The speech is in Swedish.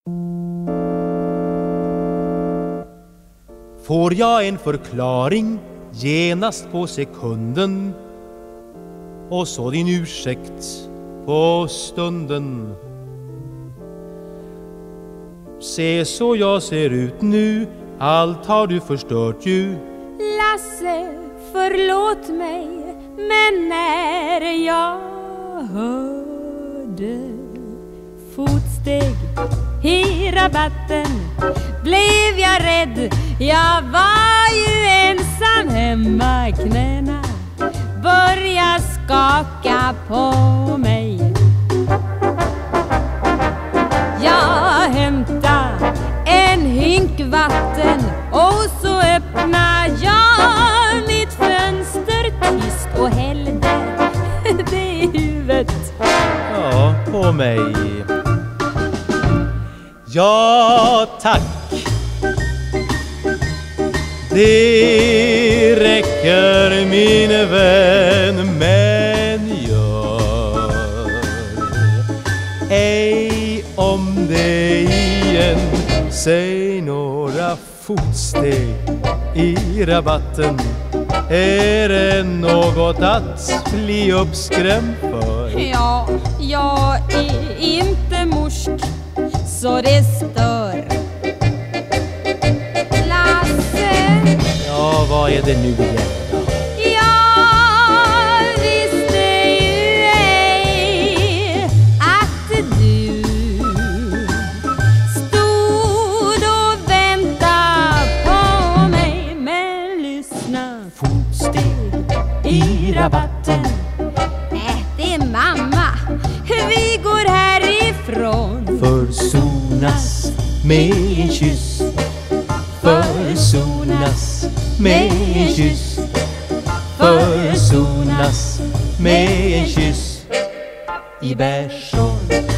Får jag en förklaring genast på sekunden, och så din ursäkt på stunden. Se så jag ser ut nu, allt har du förstört ju. Lasse, förlåt mig, men när jag hörde fotsteg i rabatten blev jag rädd. Jag var ju ensam hemma, knäna börja skaka på mig. Jag hämtade en hink vatten och så öppnade jag mitt fönster tyst och hällde det i huvudet. Ja, på mig. Ja, tack. Det räcker min vän, men gör ej om det igen. Säg några fotsteg i rabatten. Är det något att bli uppskrämd för? Ja, jag är inte morsk så det stör. Ja, vad är det nu igen? Jag visste ju ej att du stod och väntade på mig. Men lyssna, fotsteg i rabatten. Det är mamma, vi går härifrån. Försonas med en kyss. Försonas med en kyss. Försonas med en kyss. I bärs